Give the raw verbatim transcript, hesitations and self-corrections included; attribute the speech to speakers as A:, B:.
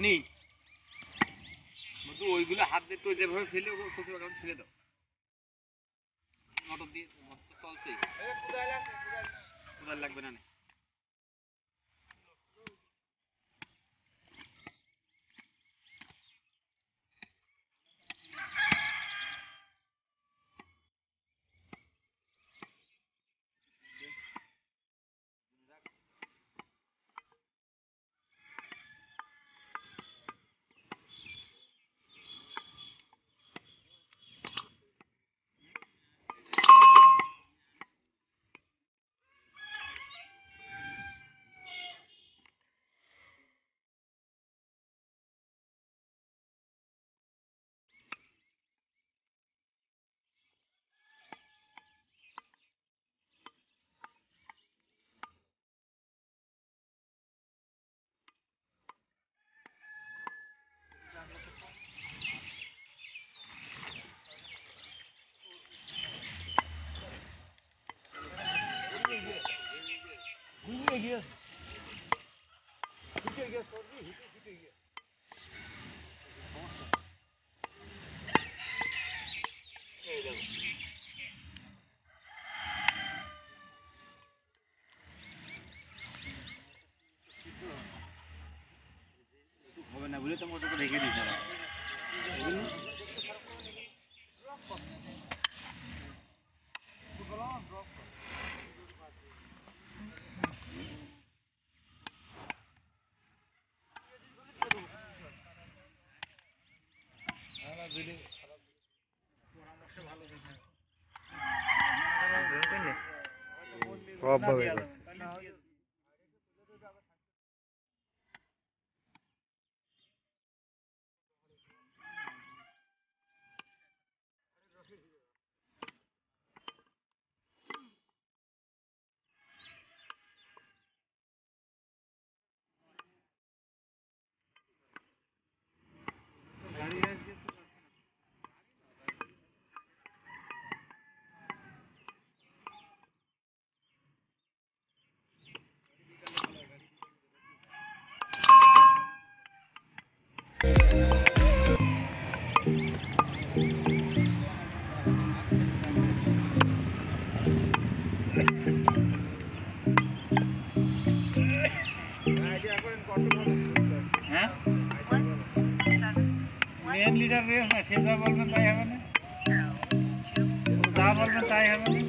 A: মনি মধু ওইগুলো হাত দিয়ে তো যেভাবে ফেলে ওগুলো কচু বাগান ফেলে দাও মোটর দিয়ে মোটর তো চলছে কোদাল লাগবে না হবে না বলে তো মোটরটা রেখে দিয়েছে সবভাবে মেন লিডার রেস না সে যা বলবেন তাই হবে না যা বলবেন তাই হবে না